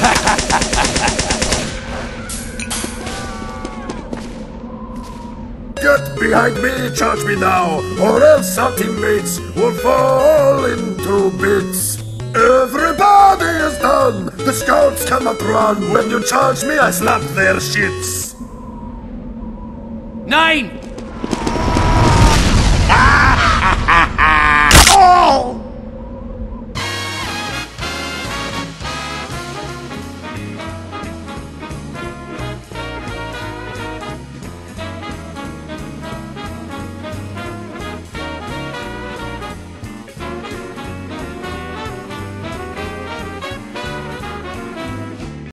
Get behind me, charge me now, or else our teammates will fall into bits. Everybody is done! The scouts cannot run! When you charge me, I slap their shits! 9!